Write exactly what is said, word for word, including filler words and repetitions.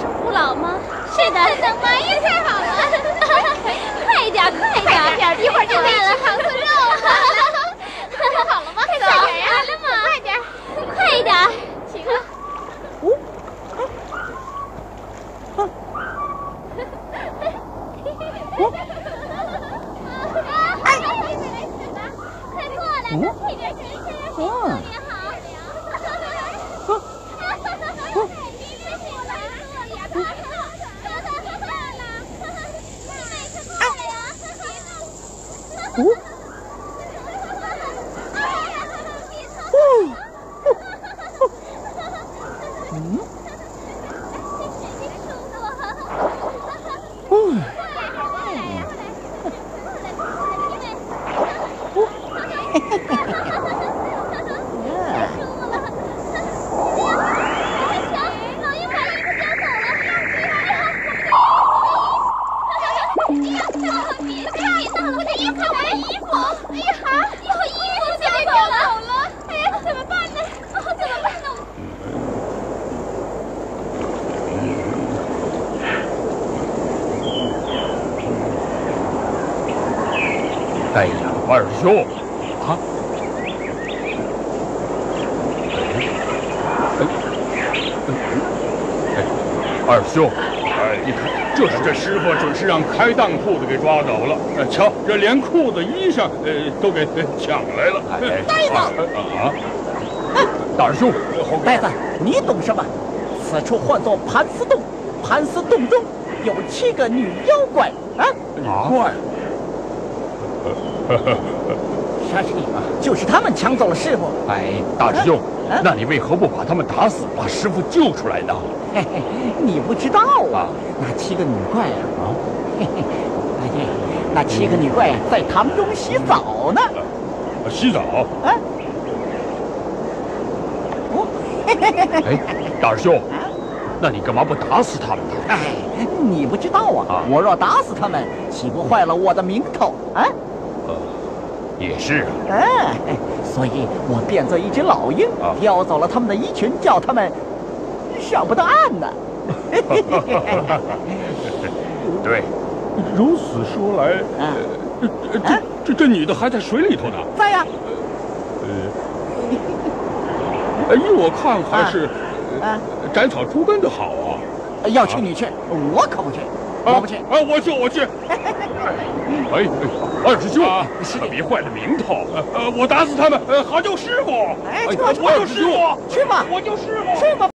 是胡老吗？ 是的，等妈也太好了。 快点，快点，点，一会儿就来了，糖醋肉了。 做好了吗？ 快点呀！来了吗？快点， 快一点。 行了。 哦。啊。哦。 哎，快过来，这配点神仙，特别好。 哦，哦，嗯，哦，嘿嘿嘿嘿，呀， 老鹰把衣服叼走了，别别闹了，我的衣服，我的衣服，哎呀，有衣服叼走了，哎呀，怎么办呢？哦，怎么办呢？ 哎呀，二兄啊！哎，哎，二兄，哎，你看，这是这师傅准是让开当铺子给抓走了。呃，瞧，这连裤子、衣裳，呃，都给抢来了。哎， 呆子啊！大师兄， 呆子，你懂什么？此处唤作盘丝洞，盘丝洞中有七个女妖怪啊！ 女怪。 沙师弟，就是他们抢走了师傅。 哎，大师兄，啊、那你为何不把他们打死，把师傅救出来呢？ 嘿嘿，你不知道啊，那七个女怪啊，啊，嘿嘿，哎，那七个女怪在塘中洗澡呢。 啊、洗澡？啊？ 哦，嘿嘿嘿嘿。 哎，大师兄，啊、那你干嘛不打死他们呢？ 哎，你不知道啊，啊我若打死他们，岂不坏了我的名头啊？ 呃，也是啊。 哎，所以我变作一只老鹰，啊、叼走了他们的衣裙，叫他们上不到岸呢。 对，如此说来，啊、呃，这这、啊、这这女的还在水里头呢。 在呀。 呃，依我看还是啊， 斩草除根的好啊。 要去你去，我可不去。我不去， 啊！我去，我去。哎，二师兄，可别坏了名头。呃，我打死他们，呃，好救师傅。 哎， 我救师傅， 去吧， 我救师傅， 去吧。